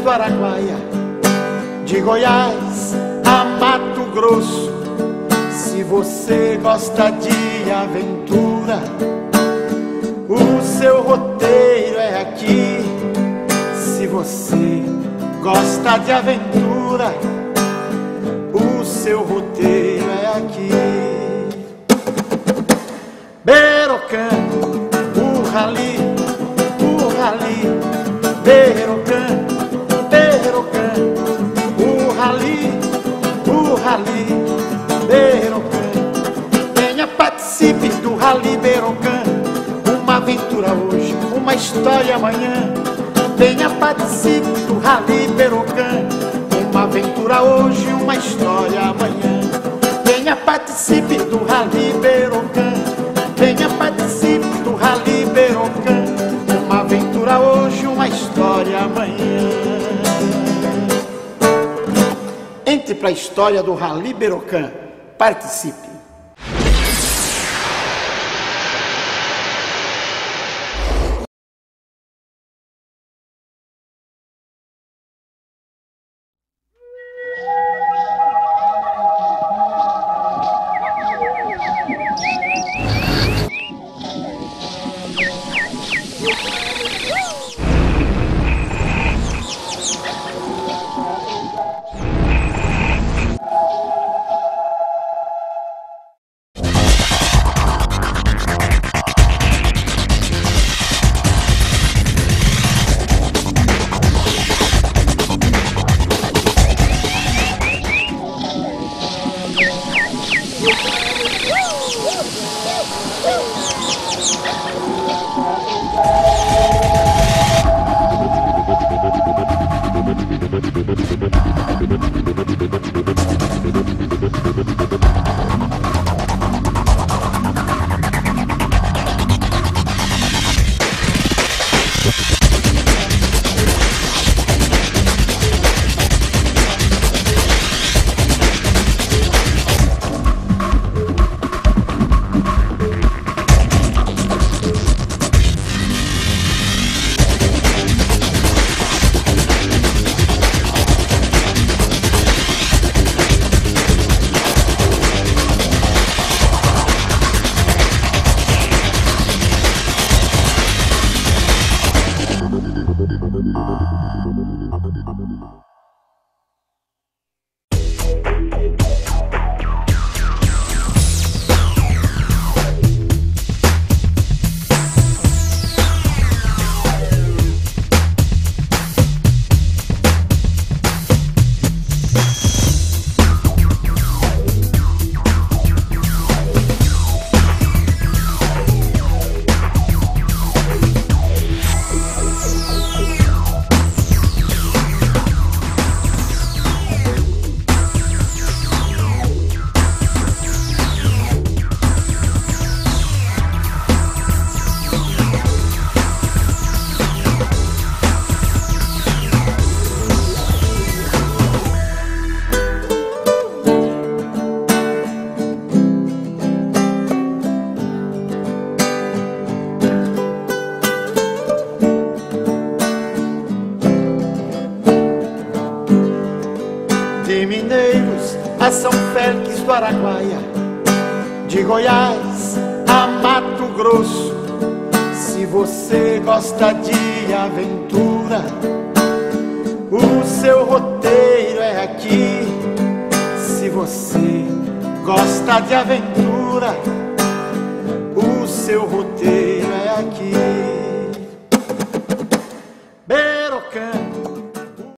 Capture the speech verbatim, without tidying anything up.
do Araguaia, de Goiás a Mato Grosso. Se você gosta de aventura, o seu roteiro é aqui. Se você gosta de aventura, o seu roteiro é aqui. Berocã, o rali, o rali. Berocã, Berocã, o rali, o rali. Berocã, venha, participe do rali Berocã. Uma aventura hoje, uma história amanhã. Venha, participe do rali Berocã. Uma aventura hoje, uma história amanhã. Venha, participe do rali Berocã. Venha, participe do rali Berocã. Uma aventura hoje, uma história amanhã. Entre para a história do rali Berocã. Participe. De Mineiros a São Félix do Araguaia, de Goiás a Mato Grosso. Se você gosta de aventura, o seu roteiro é aqui. Se você gosta de aventura, o seu roteiro é aqui. Berocã,